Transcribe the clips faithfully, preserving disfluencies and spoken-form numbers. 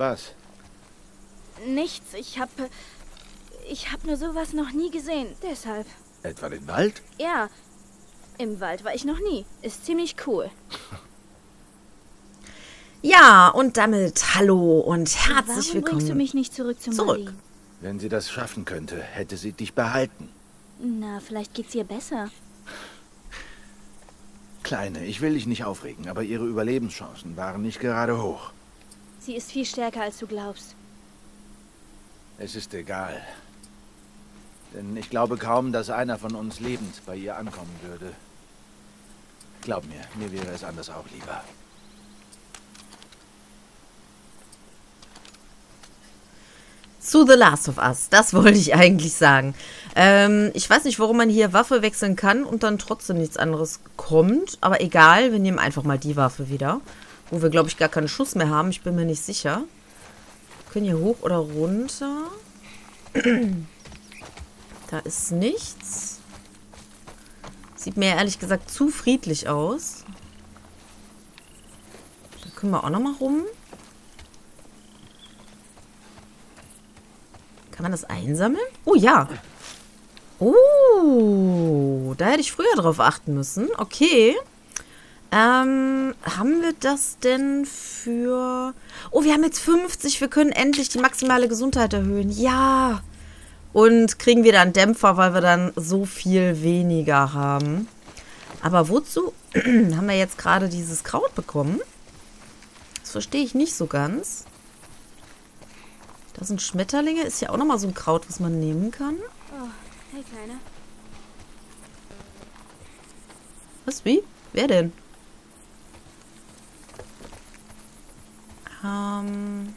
Was? Nichts. Ich hab... Ich hab nur sowas noch nie gesehen. Deshalb. Etwa den Wald? Ja. Im Wald war ich noch nie. Ist ziemlich cool. Ja, und damit hallo und herzlich Warum willkommen. bringst du mich nicht zurück zum Zurück. Marlene? Wenn sie das schaffen könnte, hätte sie dich behalten. Na, vielleicht geht's ihr besser. Kleine, ich will dich nicht aufregen, aber ihre Überlebenschancen waren nicht gerade hoch. Sie ist viel stärker, als du glaubst. Es ist egal. Denn ich glaube kaum, dass einer von uns lebend bei ihr ankommen würde. Glaub mir, mir wäre es anders auch lieber. Zu The Last of Us, das wollte ich eigentlich sagen. Ähm, ich weiß nicht, warum man hier Waffe wechseln kann und dann trotzdem nichts anderes kommt. Aber egal, wir nehmen einfach mal die Waffe wieder. Wo wir, glaube ich, gar keinen Schuss mehr haben. Ich bin mir nicht sicher. Wir können hier hoch oder runter. Da ist nichts. Sieht mir ehrlich gesagt zu friedlich aus. Da können wir auch nochmal rum. Kann man das einsammeln? Oh, ja. Oh, da hätte ich früher drauf achten müssen. Okay. Ähm, haben wir das denn für... Oh, wir haben jetzt fünfzig. Wir können endlich die maximale Gesundheit erhöhen. Ja. Und kriegen wieder einen Dämpfer, weil wir dann so viel weniger haben. Aber wozu haben wir jetzt gerade dieses Kraut bekommen? Das verstehe ich nicht so ganz. Das sind Schmetterlinge. Ist ja auch nochmal so ein Kraut, was man nehmen kann. Oh, hey, Kleiner. Was, wie? Wer denn? Ähm...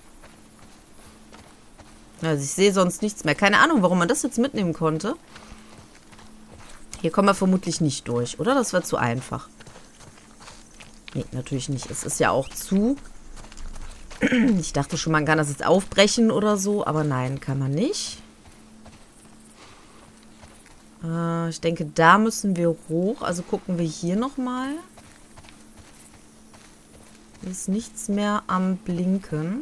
Also ich sehe sonst nichts mehr. Keine Ahnung, warum man das jetzt mitnehmen konnte. Hier kommen wir vermutlich nicht durch, oder? Das wäre zu einfach. Nee, natürlich nicht. Es ist ja auch zu. Ich dachte schon, man kann das jetzt aufbrechen oder so, aber nein, kann man nicht. Äh, ich denke, da müssen wir hoch. Also gucken wir hier nochmal. Hier ist nichts mehr am Blinken.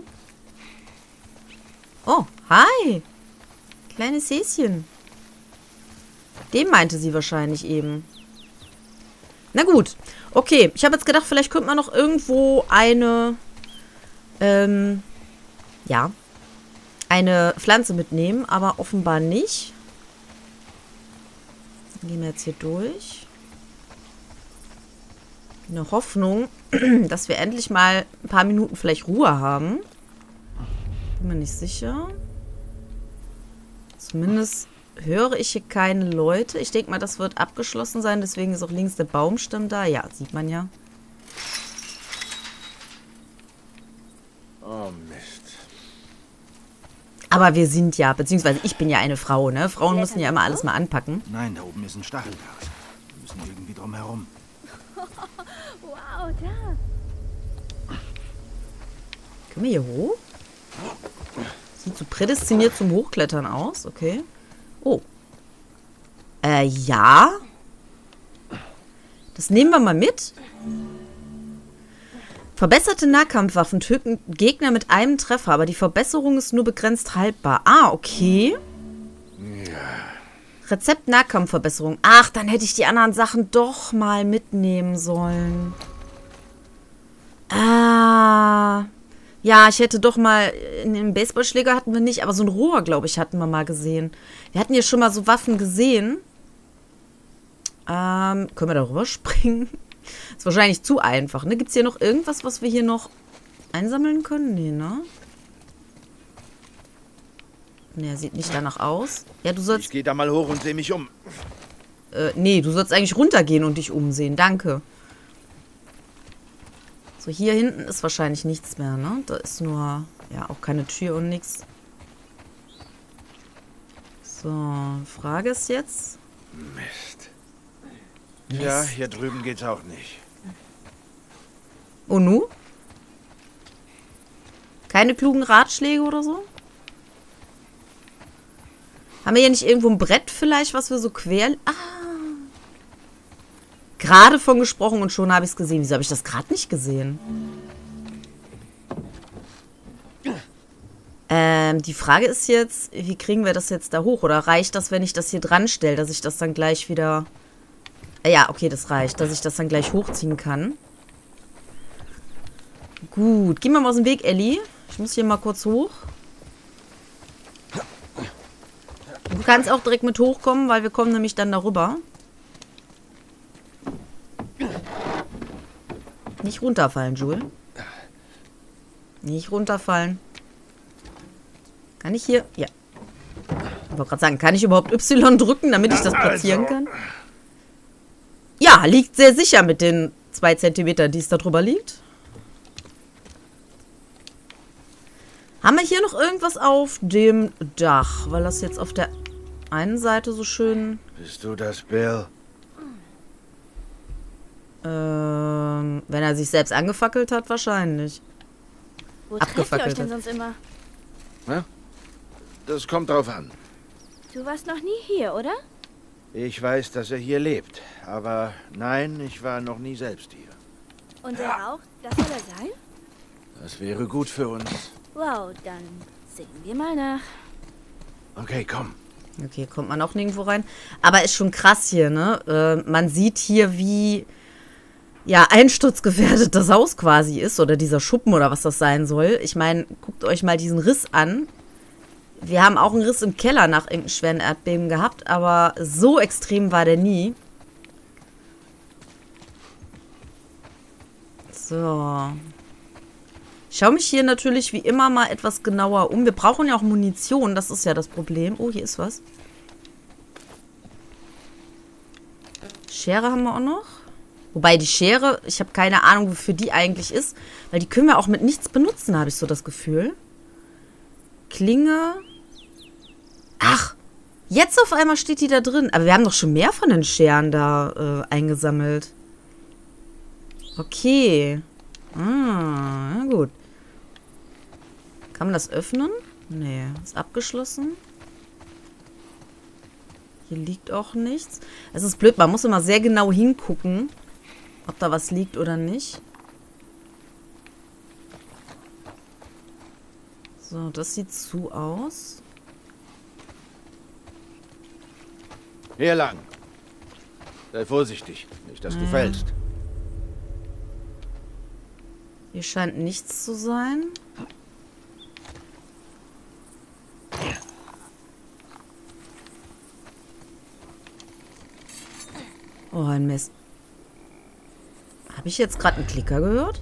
Oh, hi. Kleines Häschen. Dem meinte sie wahrscheinlich eben. Na gut. Okay, ich habe jetzt gedacht, vielleicht könnte man noch irgendwo eine... Ähm, ja, eine Pflanze mitnehmen, aber offenbar nicht. Dann gehen wir jetzt hier durch. Eine Hoffnung, dass wir endlich mal ein paar Minuten vielleicht Ruhe haben. Bin mir nicht sicher. Zumindest höre ich hier keine Leute. Ich denke mal, das wird abgeschlossen sein, deswegen ist auch links der Baumstamm da. Ja, sieht man ja. Oh, Mist. Aber wir sind ja, beziehungsweise ich bin ja eine Frau, ne? Frauen müssen ja immer alles mal anpacken. Nein, da oben ist ein Stacheldraht. Wir müssen irgendwie drum herum. Wow, da. Können wir hier hoch? Sieht so prädestiniert zum Hochklettern aus. Okay. Oh. Äh, ja. Das nehmen wir mal mit. Verbesserte Nahkampfwaffen töten Gegner mit einem Treffer, aber die Verbesserung ist nur begrenzt haltbar. Ah, okay. Ja. Rezept Nahkampfverbesserung. Ach, dann hätte ich die anderen Sachen doch mal mitnehmen sollen. Ah. Ja, ich hätte doch mal... Den Baseballschläger hatten wir nicht, aber so ein Rohr, glaube ich, hatten wir mal gesehen. Wir hatten ja schon mal so Waffen gesehen. Ähm, können wir da rüber springen? Ist wahrscheinlich zu einfach, ne? Gibt es hier noch irgendwas, was wir hier noch einsammeln können? Nee, ne? Ne, sieht nicht danach aus. Ja, du sollst... Ich gehe da mal hoch und sehe mich um. Äh, nee, du sollst eigentlich runtergehen und dich umsehen. Danke. So, hier hinten ist wahrscheinlich nichts mehr, ne? Da ist nur... Ja, auch keine Tür und nichts. So, Frage ist jetzt... Mist. Ja, hier drüben geht's auch nicht. Und nu? Keine klugen Ratschläge oder so? Haben wir hier nicht irgendwo ein Brett vielleicht, was wir so quer... Ah! Gerade von gesprochen und schon habe ich es gesehen. Wieso habe ich das gerade nicht gesehen? Ähm, die Frage ist jetzt, wie kriegen wir das jetzt da hoch? Oder reicht das, wenn ich das hier dran stelle, dass ich das dann gleich wieder... Äh, ja, okay, das reicht, dass ich das dann gleich hochziehen kann. Gut, geh mal mal aus dem Weg, Ellie. Ich muss hier mal kurz hoch. Du kannst auch direkt mit hochkommen, weil wir kommen nämlich dann darüber. Nicht runterfallen, Jule. Nicht runterfallen. Kann ich hier... Ja. Ich wollte gerade sagen, kann ich überhaupt Y drücken, damit ich das platzieren kann? Ja, liegt sehr sicher mit den zwei Zentimetern, die es da drüber liegt. Haben wir hier noch irgendwas auf dem Dach? Weil das jetzt auf der einen Seite so schön... Bist du das, Bill? Ähm, wenn er sich selbst angefackelt hat, wahrscheinlich. Wo trefft ihr euch Abgefackelt denn hat. sonst immer? Na? Das kommt drauf an. Du warst noch nie hier, oder? Ich weiß, dass er hier lebt. Aber nein, ich war noch nie selbst hier. Und er raucht? Das soll er sein? Das wäre gut für uns. Wow, dann sehen wir mal nach. Okay, komm. Okay, kommt man auch nirgendwo rein. Aber ist schon krass hier, ne? Äh, man sieht hier, wie... ja, einsturzgefährdet das Haus quasi ist. Oder dieser Schuppen oder was das sein soll. Ich meine, guckt euch mal diesen Riss an. Wir haben auch einen Riss im Keller nach irgendeinem schweren Erdbeben gehabt. Aber so extrem war der nie. So. Ich schaue mich hier natürlich wie immer mal etwas genauer um. Wir brauchen ja auch Munition. Das ist ja das Problem. Oh, hier ist was. Schere haben wir auch noch. Wobei die Schere, ich habe keine Ahnung, wofür die eigentlich ist. Weil die können wir auch mit nichts benutzen, habe ich so das Gefühl. Klinge. Ach, jetzt auf einmal steht die da drin. Aber wir haben doch schon mehr von den Scheren da äh, eingesammelt. Okay. Ah, na gut. Kann man das öffnen? Nee, ist abgeschlossen. Hier liegt auch nichts. Es ist blöd, man muss immer sehr genau hingucken, ob da was liegt oder nicht. So, das sieht zu aus. Hier lang. Sei vorsichtig, nicht, dass du Ja. fällst. Hier scheint nichts zu sein. Oh, ein Mist. Habe ich jetzt gerade einen Klicker gehört?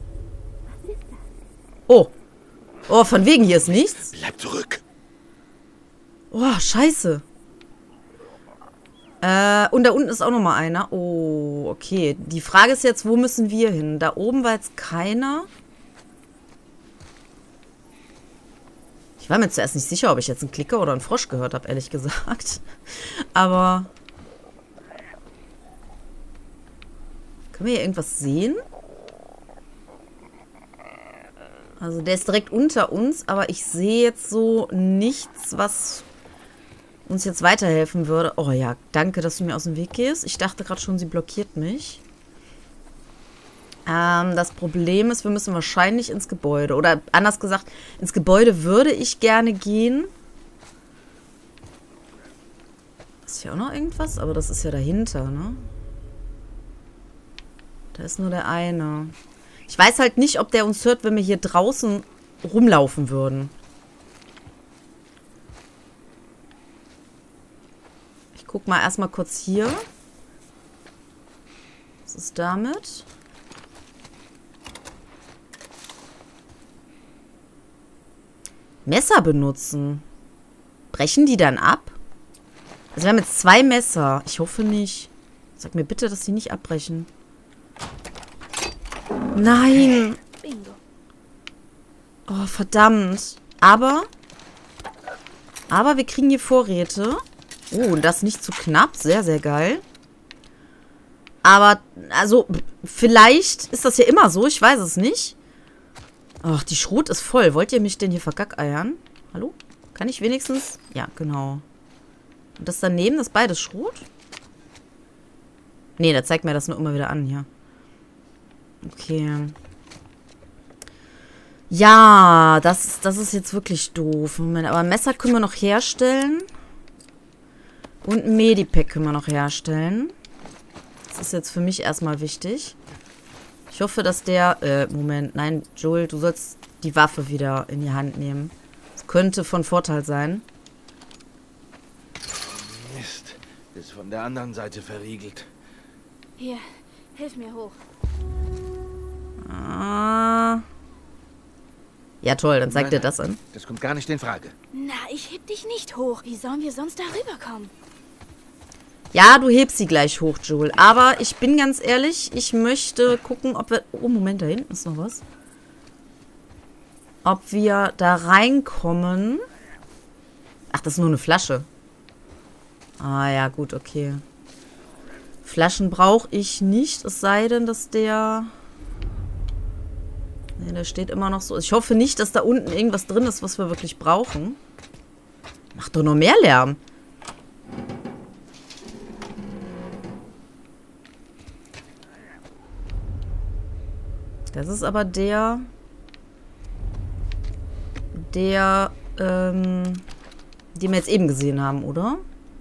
Oh. Oh, von wegen, hier ist nichts. Bleib zurück. Oh, scheiße. Äh, und da unten ist auch noch mal einer. Oh, okay. Die Frage ist jetzt, wo müssen wir hin? Da oben war jetzt keiner. Ich war mir zuerst nicht sicher, ob ich jetzt einen Klicker oder einen Frosch gehört habe, ehrlich gesagt. Aber... können wir hier irgendwas sehen? Also der ist direkt unter uns, aber ich sehe jetzt so nichts, was uns jetzt weiterhelfen würde. Oh ja, danke, dass du mir aus dem Weg gehst. Ich dachte gerade schon, sie blockiert mich. Ähm, das Problem ist, wir müssen wahrscheinlich ins Gebäude. Oder anders gesagt, ins Gebäude würde ich gerne gehen. Ist hier auch noch irgendwas? Aber das ist ja dahinter, ne? Da ist nur der eine. Ich weiß halt nicht, ob der uns hört, wenn wir hier draußen rumlaufen würden. Ich guck mal erstmal kurz hier. Was ist damit? Messer benutzen. Brechen die dann ab? Also wir haben jetzt zwei Messer. Ich hoffe nicht. Sag mir bitte, dass die nicht abbrechen. Nein. Bingo. Oh, verdammt. Aber, aber wir kriegen hier Vorräte. Oh, und das nicht zu knapp. Sehr, sehr geil. Aber, also, vielleicht ist das ja immer so. Ich weiß es nicht. Ach, die Schrot ist voll. Wollt ihr mich denn hier vergackeiern? Hallo? Kann ich wenigstens... ja, genau. Und das daneben, das ist beides Schrot? Nee, der zeigt mir das nur immer wieder an hier. Okay. Ja, das, das ist jetzt wirklich doof. Moment, aber ein Messer können wir noch herstellen. Und ein Medipack können wir noch herstellen. Das ist jetzt für mich erstmal wichtig. Ich hoffe, dass der... Äh, Moment, nein, Joel, du sollst die Waffe wieder in die Hand nehmen. Das könnte von Vorteil sein. Mist, ist von der anderen Seite verriegelt. Hier, hilf mir hoch. Ah. Ja, toll, dann zeigt Nein, er das an. Das kommt gar nicht in Frage. Na, ich heb dich nicht hoch. Wie sollen wir sonst da rüberkommen? Ja, du hebst sie gleich hoch, Joel. Aber ich bin ganz ehrlich, ich möchte gucken, ob wir... Oh, Moment, da hinten ist noch was. Ob wir da reinkommen. Ach, das ist nur eine Flasche. Ah, ja, gut, okay. Flaschen brauche ich nicht, es sei denn, dass der... Ne, der steht immer noch so. Ich hoffe nicht, dass da unten irgendwas drin ist, was wir wirklich brauchen. Macht doch noch mehr Lärm. Das ist aber der... Der, ähm... den wir jetzt eben gesehen haben, oder?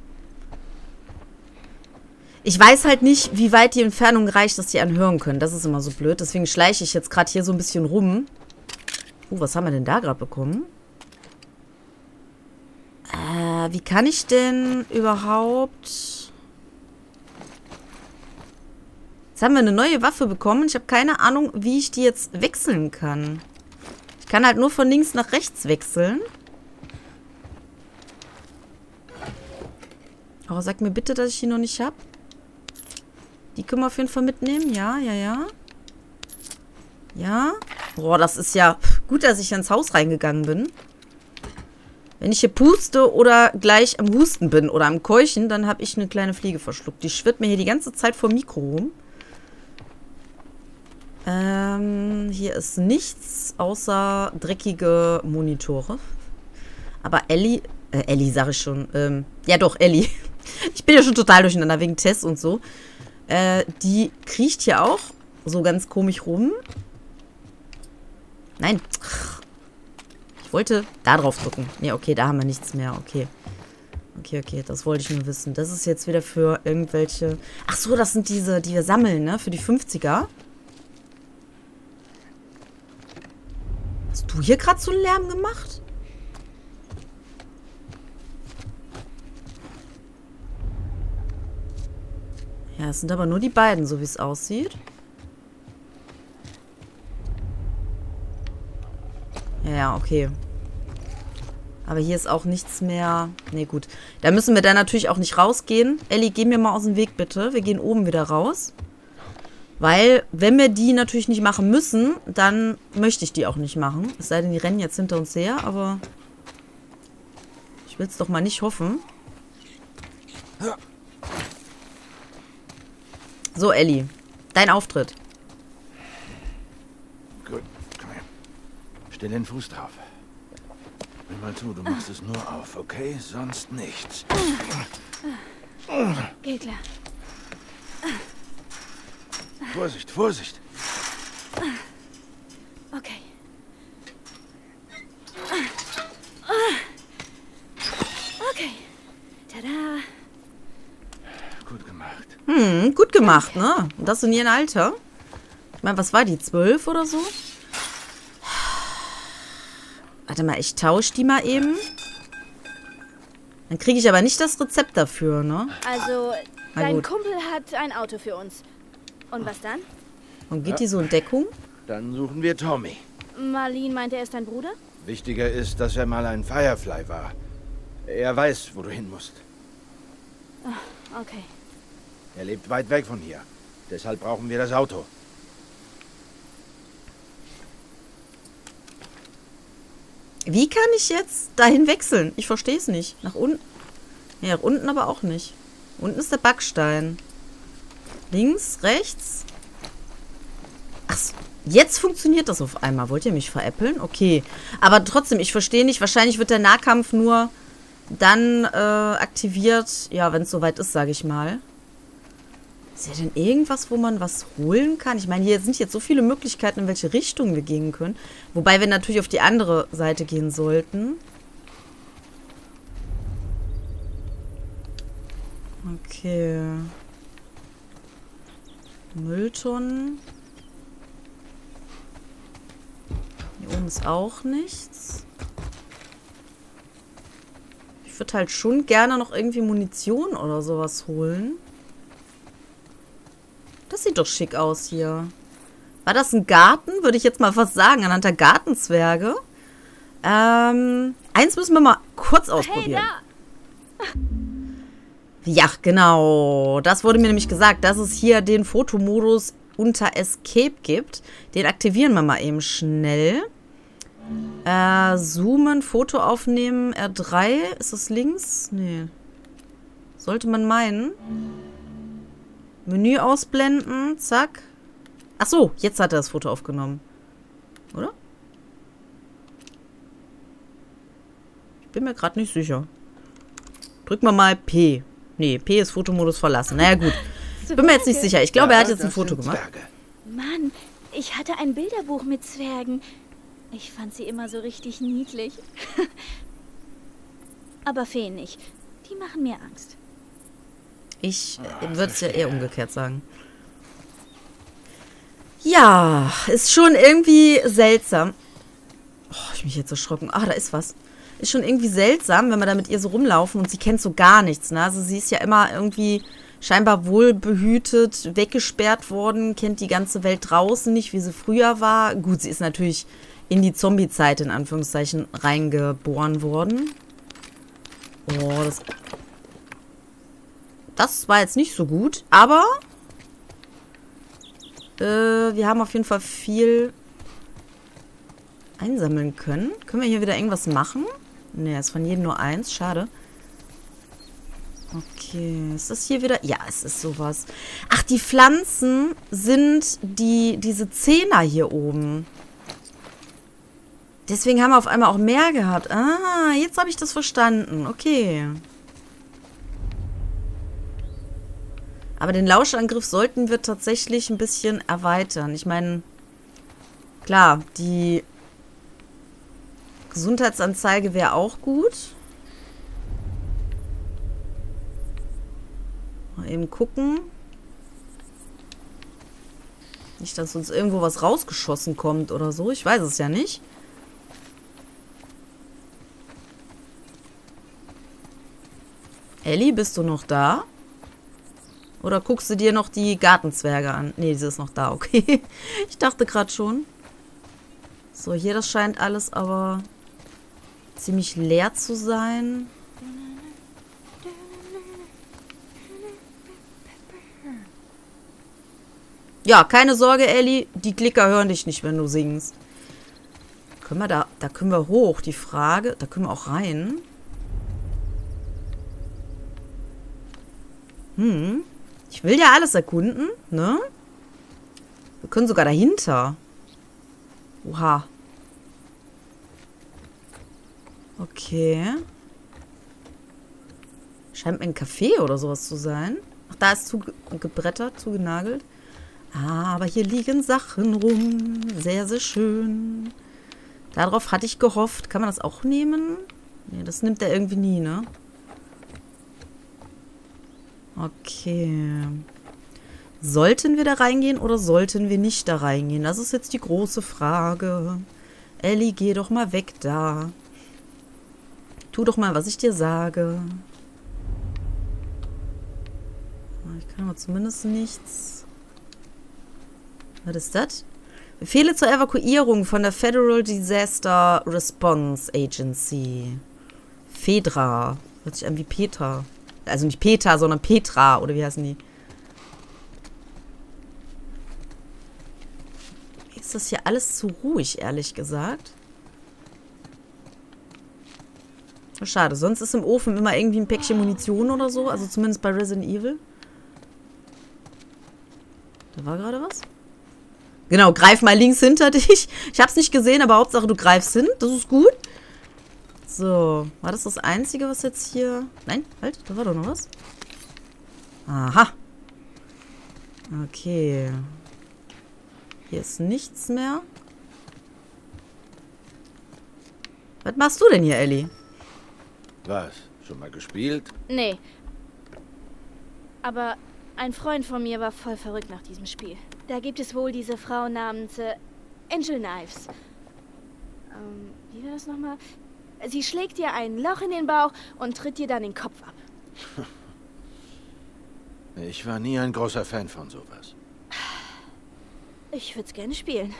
Ich weiß halt nicht, wie weit die Entfernung reicht, dass die einen hören können. Das ist immer so blöd. Deswegen schleiche ich jetzt gerade hier so ein bisschen rum. Uh, was haben wir denn da gerade bekommen? Äh, wie kann ich denn überhaupt... Jetzt haben wir eine neue Waffe bekommen. Ich habe keine Ahnung, wie ich die jetzt wechseln kann. Ich kann halt nur von links nach rechts wechseln. Aber sag mir bitte, dass ich die noch nicht habe. Die können wir auf jeden Fall mitnehmen. Ja, ja, ja. Ja. Boah, das ist ja gut, dass ich ins Haus reingegangen bin. Wenn ich hier puste oder gleich am Husten bin oder am Keuchen, dann habe ich eine kleine Fliege verschluckt. Die schwirrt mir hier die ganze Zeit vor dem Mikro rum. Ähm, hier ist nichts außer dreckige Monitore. Aber Ellie, äh, Ellie sage ich schon, ähm, ja doch, Ellie. Ich bin ja schon total durcheinander wegen Tess und so. Äh, die kriecht hier auch so ganz komisch rum. Nein. Ich wollte da drauf drücken. Ne, okay, da haben wir nichts mehr. Okay. Okay, okay, das wollte ich nur wissen. Das ist jetzt wieder für irgendwelche... Ach so, das sind diese, die wir sammeln, ne? Für die fünfziger. Hast du hier gerade so einen Lärm gemacht? Ja, es sind aber nur die beiden, so wie es aussieht. Ja, okay. Aber hier ist auch nichts mehr... Ne, gut. Da müssen wir dann natürlich auch nicht rausgehen. Ellie, geh mir mal aus dem Weg, bitte. Wir gehen oben wieder raus. Weil, wenn wir die natürlich nicht machen müssen, dann möchte ich die auch nicht machen. Es sei denn, die rennen jetzt hinter uns her, aber... Ich will es doch mal nicht hoffen. So, Ellie. Dein Auftritt. Gut, komm her. Stell den Fuß drauf. Hör mal zu, du machst es nur auf, okay? Sonst nichts. Geht klar. Vorsicht, Vorsicht. Okay. Okay. Tada. Gut gemacht. Hm, gut gemacht, ne? Und das in ihrem Alter. Ich meine, was war die? Zwölf oder so? Warte mal, ich tausche die mal eben. Dann kriege ich aber nicht das Rezept dafür, ne? Also, Na dein gut. Kumpel hat ein Auto für uns. Und was dann? Und geht die so in Deckung? Dann suchen wir Tommy. Marlene meinte, er ist dein Bruder? Wichtiger ist, dass er mal ein Firefly war. Er weiß, wo du hin musst. Okay. Er lebt weit weg von hier. Deshalb brauchen wir das Auto. Wie kann ich jetzt dahin wechseln? Ich verstehe es nicht. Nach unten? Ja, nach unten aber auch nicht. Unten ist der Backstein. Links, rechts. Ach, so, jetzt funktioniert das auf einmal. Wollt ihr mich veräppeln? Okay. Aber trotzdem, ich verstehe nicht. Wahrscheinlich wird der Nahkampf nur dann äh, aktiviert, ja, wenn es soweit ist, sage ich mal. Ist ja denn irgendwas, wo man was holen kann? Ich meine, hier sind jetzt so viele Möglichkeiten, in welche Richtung wir gehen können. Wobei wir natürlich auf die andere Seite gehen sollten. Okay. Mülltonnen. Hier oben ist auch nichts. Ich würde halt schon gerne noch irgendwie Munition oder sowas holen. Das sieht doch schick aus hier. War das ein Garten? Würde ich jetzt mal fast sagen, anhand der Gartenzwerge. Ähm, eins müssen wir mal kurz ausprobieren. Hey, da. Ja, genau. Das wurde mir nämlich gesagt, dass es hier den Fotomodus unter Escape gibt. Den aktivieren wir mal eben schnell. Äh, zoomen, Foto aufnehmen, R drei. Ist das links? Nee. Sollte man meinen. Menü ausblenden, zack. Ach so, jetzt hat er das Foto aufgenommen. Oder? Ich bin mir gerade nicht sicher. Drücken wir mal P. Nee, P ist Fotomodus verlassen. Naja, gut. Bin mir jetzt nicht sicher. Ich glaube, Ja, er hat jetzt ein das Foto sind gemacht. Zwerge. Mann, ich hatte ein Bilderbuch mit Zwergen. Ich fand sie immer so richtig niedlich. Aber Feen nicht. Die machen mir Angst. Ich würde es ja eher umgekehrt sagen. Ja, ist schon irgendwie seltsam. Oh, ich mich jetzt erschrocken. Ah, da ist was. Ist schon irgendwie seltsam, wenn wir da mit ihr so rumlaufen und sie kennt so gar nichts. Ne? Also sie ist ja immer irgendwie scheinbar wohlbehütet, weggesperrt worden, kennt die ganze Welt draußen nicht, wie sie früher war. Gut, sie ist natürlich in die Zombie-Zeit, in Anführungszeichen, reingeboren worden. Oh, das... Das war jetzt nicht so gut, aber äh, wir haben auf jeden Fall viel einsammeln können. Können wir hier wieder irgendwas machen? Ne, ist von jedem nur eins. Schade. Okay, ist das hier wieder? Ja, es ist sowas. Ach, die Pflanzen sind die diese Zehner hier oben. Deswegen haben wir auf einmal auch mehr gehabt. Ah, jetzt habe ich das verstanden. Okay. Aber den Lauschangriff sollten wir tatsächlich ein bisschen erweitern. Ich meine, klar, die Gesundheitsanzeige wäre auch gut. Mal eben gucken. Nicht, dass uns irgendwo was rausgeschossen kommt oder so. Ich weiß es ja nicht. Ellie, bist du noch da? Oder guckst du dir noch die Gartenzwerge an? Nee, sie ist noch da, okay. Ich dachte gerade schon. So, hier, das scheint alles aber ziemlich leer zu sein. Ja, keine Sorge, Ellie. Die Klicker hören dich nicht, wenn du singst. Können wir da... Da können wir hoch. Die Frage... Da können wir auch rein. Hm... Ich will ja alles erkunden, ne? Wir können sogar dahinter. Oha. Okay. Scheint ein Café oder sowas zu sein. Ach, da ist zugebrettert, zugenagelt. Ah, aber hier liegen Sachen rum. Sehr, sehr schön. Darauf hatte ich gehofft. Kann man das auch nehmen? Nee, das nimmt er irgendwie nie, ne? Okay. Sollten wir da reingehen oder sollten wir nicht da reingehen? Das ist jetzt die große Frage. Ellie, geh doch mal weg da. Tu doch mal, was ich dir sage. Ich kann aber zumindest nichts. Was ist das? Befehle zur Evakuierung von der Federal Disaster Response Agency. Fedra. Hört sich an wie Peter. Also nicht Peter, sondern Petra. Oder wie heißen die? Ist das hier alles zu ruhig, ehrlich gesagt? Schade. Sonst ist im Ofen immer irgendwie ein Päckchen Munition oder so. Also zumindest bei Resident Evil. Da war gerade was. Genau, greif mal links hinter dich. Ich hab's nicht gesehen, aber Hauptsache du greifst hin. Das ist gut. So, war das das Einzige, was jetzt hier... Nein, halt, da war doch noch was. Aha. Okay. Hier ist nichts mehr. Was machst du denn hier, Ellie? Was? Schon mal gespielt? Nee. Aber ein Freund von mir war voll verrückt nach diesem Spiel. Da gibt es wohl diese Frau namens äh, Angel Knives. Ähm, wie war das nochmal? Sie schlägt dir ein Loch in den Bauch und tritt dir dann den Kopf ab. Ich war nie ein großer Fan von sowas. Ich würde es gerne spielen.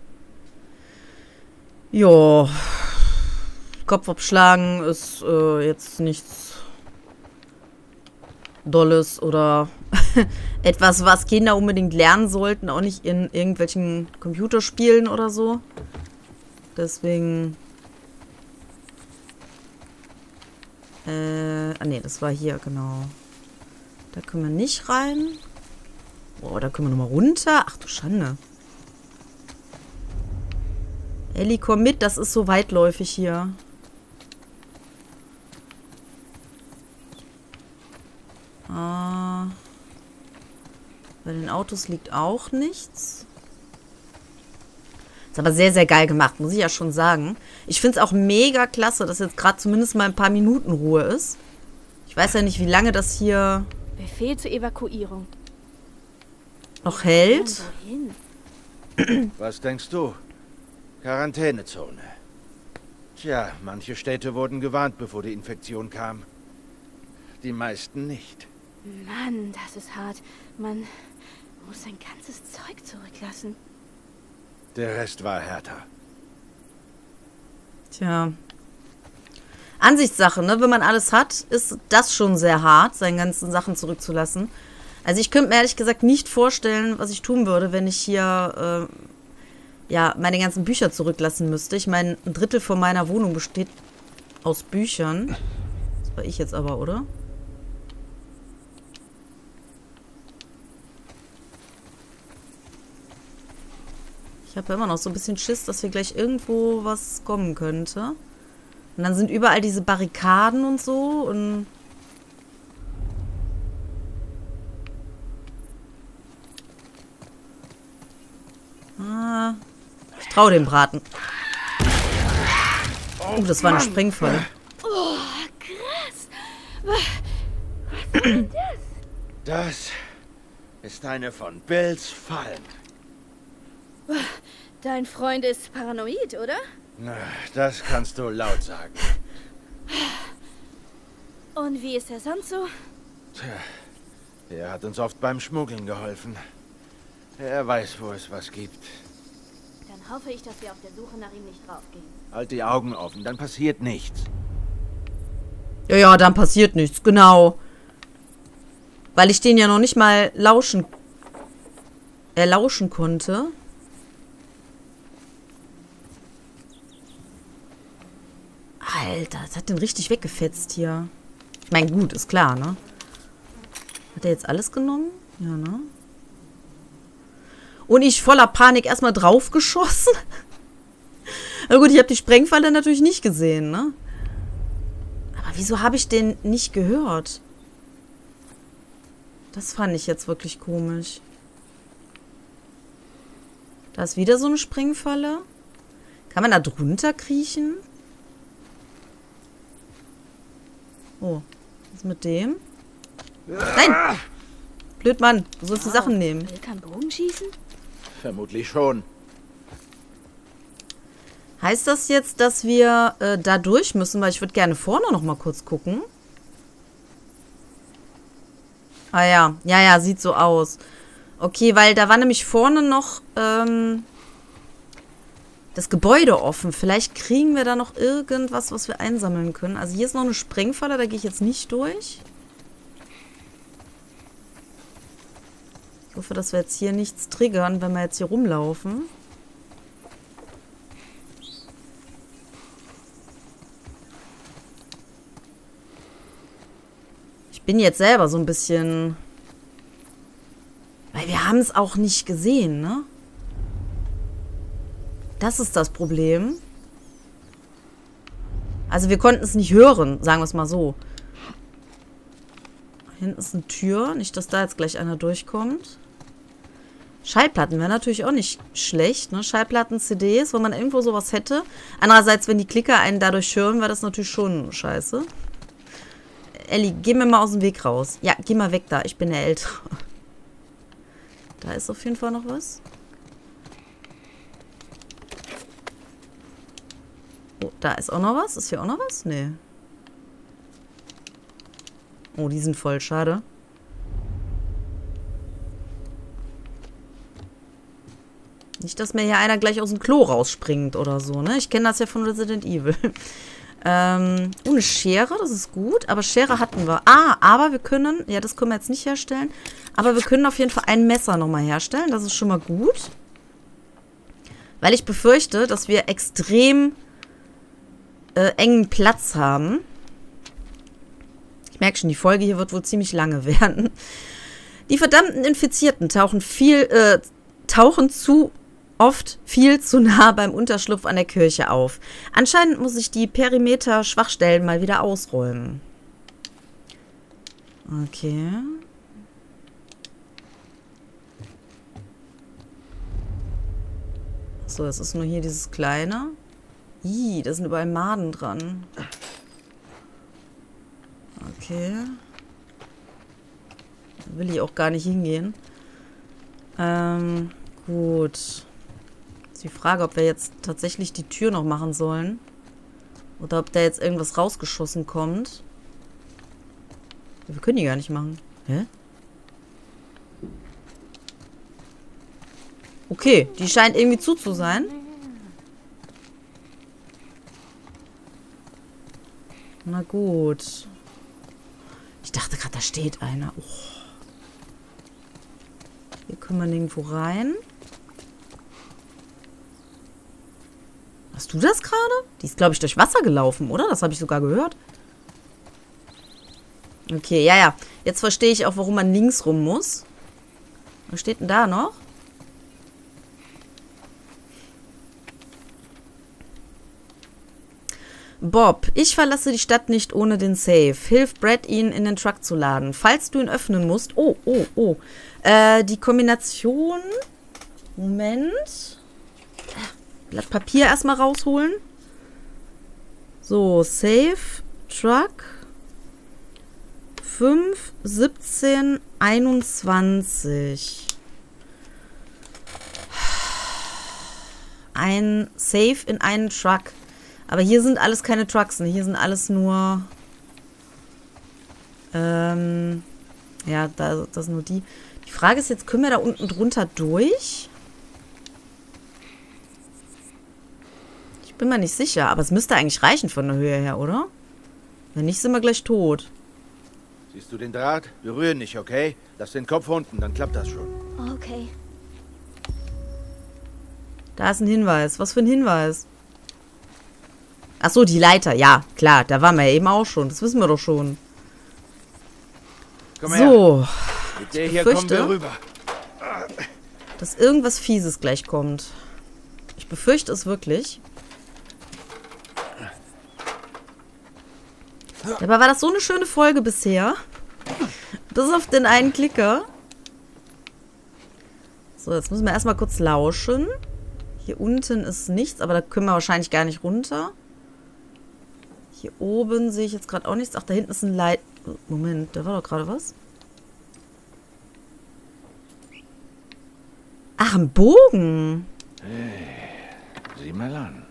Jo. Kopf abschlagen ist äh, jetzt nichts Dolles oder etwas, was Kinder unbedingt lernen sollten. Auch nicht in irgendwelchen Computerspielen oder so. Deswegen... Äh, ah ne, das war hier, genau. Da können wir nicht rein. Boah, da können wir nochmal runter. Ach du Schande. Ellie, komm mit, das ist so weitläufig hier. Ah. Bei den Autos liegt auch nichts. Ist aber sehr, sehr geil gemacht, muss ich ja schon sagen. Ich finde es auch mega klasse, dass jetzt gerade zumindest mal ein paar Minuten Ruhe ist. Ich weiß ja nicht, wie lange das hier Befehl zur Evakuierung. noch hält. Wohin? Was denkst du? Quarantänezone. Tja, manche Städte wurden gewarnt, bevor die Infektion kam. Die meisten nicht. Mann, das ist hart. Man muss sein ganzes Zeug zurücklassen. Der Rest war härter. Tja. Ansichtssache, ne? Wenn man alles hat, ist das schon sehr hart, seine ganzen Sachen zurückzulassen. Also ich könnte mir ehrlich gesagt nicht vorstellen, was ich tun würde, wenn ich hier äh, ja, meine ganzen Bücher zurücklassen müsste. Ich meine, ein Drittel von meiner Wohnung besteht aus Büchern. Das war ich jetzt aber, oder? Ich habe ja immer noch so ein bisschen Schiss, dass hier gleich irgendwo was kommen könnte. Und dann sind überall diese Barrikaden und so und... Ah, ich traue dem Braten. Oh, das war eine Sprengfalle. Oh, krass. Was ist denn das? Das ist eine von Bills Fallen. Dein Freund ist paranoid, oder? Na, das kannst du laut sagen. Und wie ist er sonst so? Tja, er hat uns oft beim Schmuggeln geholfen. Er weiß, wo es was gibt. Dann hoffe ich, dass wir auf der Suche nach ihm nicht draufgehen. Halt die Augen offen, dann passiert nichts. Ja, ja, dann passiert nichts, genau. Weil ich den ja noch nicht mal lauschen... Äh, lauschen konnte. Alter, das hat den richtig weggefetzt hier. Ich meine, gut, ist klar, ne? Hat er jetzt alles genommen? Ja, ne? Und ich voller Panik erstmal draufgeschossen. Na gut, ich habe die Sprengfalle natürlich nicht gesehen, ne? Aber wieso habe ich den nicht gehört? Das fand ich jetzt wirklich komisch. Da ist wieder so eine Sprengfalle. Kann man da drunter kriechen? Oh, was ist mit dem? Nein! Blöd, Mann. Du sollst die Sachen nehmen. Bill kann Bogen schießen? Vermutlich schon. Heißt das jetzt, dass wir äh, da durch müssen? Weil ich würde gerne vorne noch mal kurz gucken. Ah ja, ja, ja, sieht so aus. Okay, weil da war nämlich vorne noch ähm, das Gebäude offen. Vielleicht kriegen wir da noch irgendwas, was wir einsammeln können. Also hier ist noch eine Sprengfalle, da gehe ich jetzt nicht durch. Ich hoffe, dass wir jetzt hier nichts triggern, wenn wir jetzt hier rumlaufen. Ich bin jetzt selber so ein bisschen... Weil wir haben es auch nicht gesehen, ne? Das ist das Problem. Also wir konnten es nicht hören, sagen wir es mal so. Hinten ist eine Tür. Nicht, dass da jetzt gleich einer durchkommt. Schallplatten wäre natürlich auch nicht schlecht, ne? Schallplatten, C Ds, wenn man irgendwo sowas hätte. Andererseits, wenn die Klicker einen dadurch schirmen, wäre das natürlich schon scheiße. Ellie, geh mir mal aus dem Weg raus. Ja, geh mal weg da. Ich bin der Ältere. Da ist auf jeden Fall noch was. Oh, da ist auch noch was. Ist hier auch noch was? Nee. Oh, die sind voll. Schade. Nicht, dass mir hier einer gleich aus dem Klo rausspringt oder so, ne? Ich kenne das ja von Resident Evil. ähm, oh, eine Schere, das ist gut. Aber Schere hatten wir. Ah, aber wir können, ja, das können wir jetzt nicht herstellen. Aber wir können auf jeden Fall ein Messer nochmal herstellen. Das ist schon mal gut. Weil ich befürchte, dass wir extrem äh, engen Platz haben. Ich merke schon, die Folge hier wird wohl ziemlich lange werden. Die verdammten Infizierten tauchen viel, äh, tauchen zu oft viel zu nah beim Unterschlupf an der Kirche auf. Anscheinend muss ich die Perimeter-Schwachstellen mal wieder ausräumen. Okay. So, es ist nur hier dieses kleine. Ih, da sind überall Maden dran. Okay. Da will ich auch gar nicht hingehen. Ähm, gut. Ist die Frage, ob wir jetzt tatsächlich die Tür noch machen sollen. Oder ob da jetzt irgendwas rausgeschossen kommt. Wir können die gar nicht machen. Hä? Okay, die scheint irgendwie zu zu sein. Na gut. Ich dachte gerade, da steht einer. Oh. Hier können wir nirgendwo rein. Hast du das gerade? Die ist, glaube ich, durch Wasser gelaufen, oder? Das habe ich sogar gehört. Okay, ja, ja. Jetzt verstehe ich auch, warum man links rum muss. Was steht denn da noch? Bob, ich verlasse die Stadt nicht ohne den Safe. Hilf Brad, ihn in den Truck zu laden. Falls du ihn öffnen musst... Oh, oh, oh. Äh, die Kombination... Moment. Blatt Papier erstmal rausholen. So, Safe, Truck. fünf, siebzehn, einundzwanzig. Ein Safe in einen Truck. Aber hier sind alles keine Trucks, ne? Hier sind alles nur... Ähm... Ja, da, das sind nur die. Die Frage ist jetzt, können wir da unten drunter durch? Ich bin mir nicht sicher, aber es müsste eigentlich reichen von der Höhe her, oder? Wenn nicht, sind wir gleich tot. Siehst du den Draht? Berühr nicht, okay? Lass den Kopf unten, dann klappt das schon. Okay. Da ist ein Hinweis. Was für ein Hinweis? Ach so, die Leiter. Ja, klar, da waren wir ja eben auch schon. Das wissen wir doch schon. Komm so. Her. Mit der hier kommen wir rüber. Dass irgendwas Fieses gleich kommt. Ich befürchte es wirklich. Dabei war das so eine schöne Folge bisher. Bis auf den einen Klicker. So, jetzt müssen wir erstmal kurz lauschen. Hier unten ist nichts, aber da können wir wahrscheinlich gar nicht runter. Hier oben sehe ich jetzt gerade auch nichts. Ach, da hinten ist ein Leit... Moment, da war doch gerade was. Ach, ein Bogen. Hey, sieh mal an.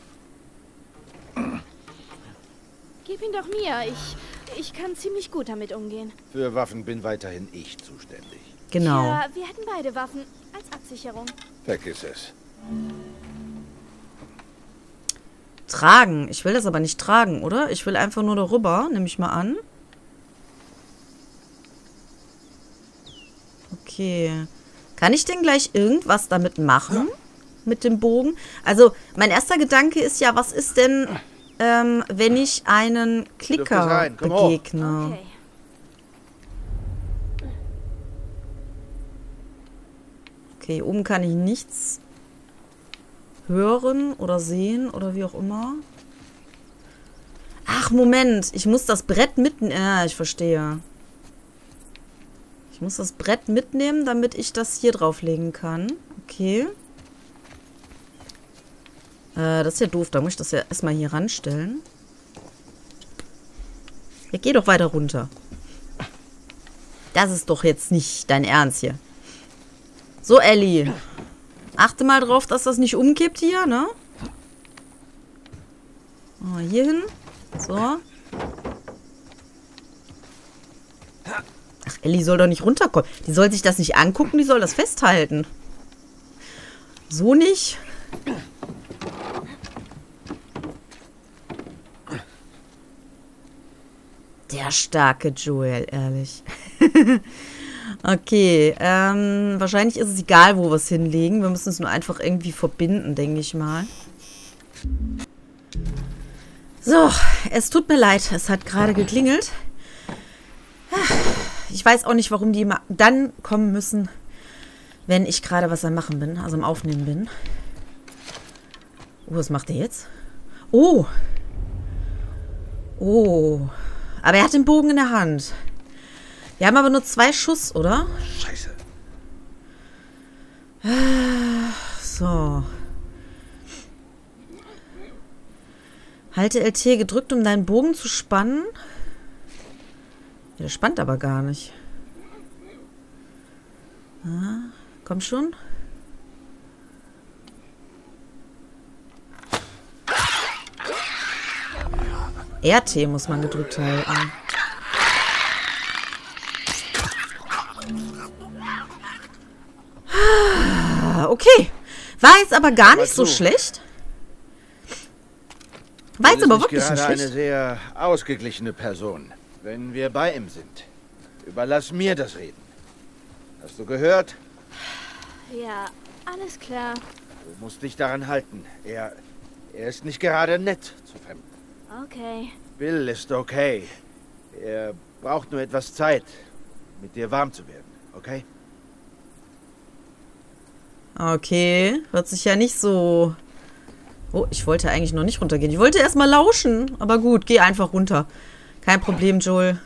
Gib ihn doch mir. Ich, ich kann ziemlich gut damit umgehen. Für Waffen bin weiterhin ich zuständig. Genau. Ja, wir hätten beide Waffen als Absicherung. Vergiss es. Tragen. Ich will das aber nicht tragen, oder? Ich will einfach nur darüber, nehme ich mal an. Okay. Kann ich denn gleich irgendwas damit machen? Mit dem Bogen? Also, mein erster Gedanke ist ja, was ist denn, ähm, wenn ich einen Klicker begegne? Okay. Okay, oben kann ich nichts hören oder sehen oder wie auch immer. Ach, Moment. Ich muss das Brett mitten... Ja, ich verstehe. Ich muss das Brett mitnehmen, damit ich das hier drauflegen kann. Okay. Äh, das ist ja doof. Da muss ich das ja erstmal hier ranstellen. Ja, geh doch weiter runter. Das ist doch jetzt nicht dein Ernst hier. So, Ellie. Achte mal drauf, dass das nicht umkippt hier, ne? Oh, hier hin. So. Ach, Ellie soll doch nicht runterkommen. Die soll sich das nicht angucken, die soll das festhalten. So nicht. Der starke Joel, ehrlich. Okay, ähm, wahrscheinlich ist es egal, wo wir es hinlegen. Wir müssen es nur einfach irgendwie verbinden, denke ich mal. So, es tut mir leid, es hat gerade geklingelt. Ich weiß auch nicht, warum die immer dann kommen müssen, wenn ich gerade was am Machen bin, also am Aufnehmen bin. Oh, was macht der jetzt? Oh. Oh. Aber er hat den Bogen in der Hand. Wir haben aber nur zwei Schuss, oder? Scheiße. So. Halte L T gedrückt, um deinen Bogen zu spannen. Ja, der spannt aber gar nicht. Ah, komm schon. R T muss man gedrückt halten. Okay. War jetzt aber gar nicht so schlecht. War jetzt aber wirklich nicht schlecht. Eine sehr ausgeglichene Person, wenn wir bei ihm sind. Überlass mir das Reden. Hast du gehört? Ja, alles klar. Du musst dich daran halten. Er, er ist nicht gerade nett zu Fremden. Okay. Bill ist okay. Er braucht nur etwas Zeit, mit dir warm zu werden, okay? Okay, hört sich ja nicht so... Oh, ich wollte eigentlich noch nicht runtergehen. Ich wollte erstmal lauschen. Aber gut, geh einfach runter. Kein Problem, Joel.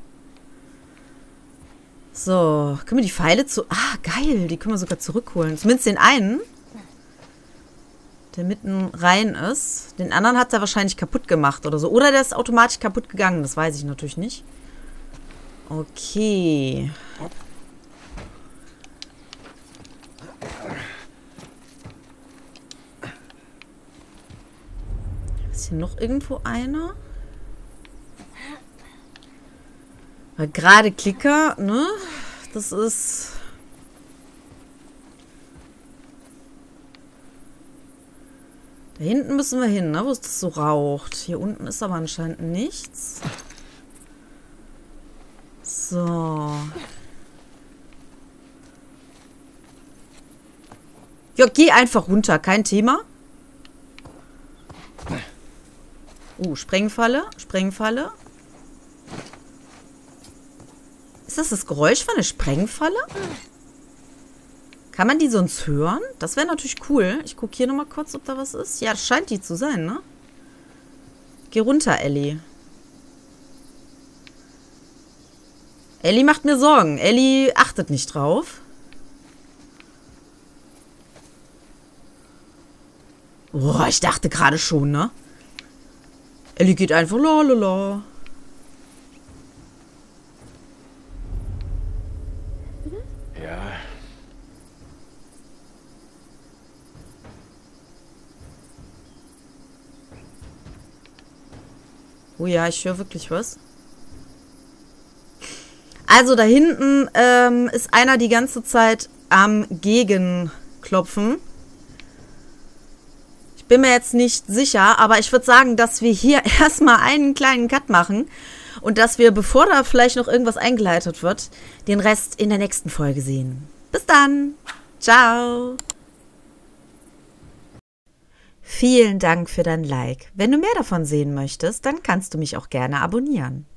So, können wir die Pfeile zu... Ah, geil, die können wir sogar zurückholen. Zumindest den einen, der mitten rein ist. Den anderen hat er wahrscheinlich kaputt gemacht oder so. Oder der ist automatisch kaputt gegangen. Das weiß ich natürlich nicht. Okay. Ist hier noch irgendwo einer? Weil gerade Klicker, ne? Das ist... Da hinten müssen wir hin, ne? Wo es das so raucht. Hier unten ist aber anscheinend nichts. So. Ja, geh einfach runter. Kein Thema. Uh, Sprengfalle. Sprengfalle. Ist das das Geräusch von der Sprengfalle? Kann man die sonst hören? Das wäre natürlich cool. Ich gucke hier nochmal kurz, ob da was ist. Ja, das scheint die zu sein, ne? Geh runter, Ellie. Ellie macht mir Sorgen. Ellie achtet nicht drauf. Boah, ich dachte gerade schon, ne? Ellie geht einfach lalala. Ja. Oh ja, ich höre wirklich was. Also da hinten ähm, ist einer die ganze Zeit am Gegenklopfen. Ich bin mir jetzt nicht sicher, aber ich würde sagen, dass wir hier erstmal einen kleinen Cut machen und dass wir, bevor da vielleicht noch irgendwas eingeleitet wird, den Rest in der nächsten Folge sehen. Bis dann. Ciao. Vielen Dank für dein Like. Wenn du mehr davon sehen möchtest, dann kannst du mich auch gerne abonnieren.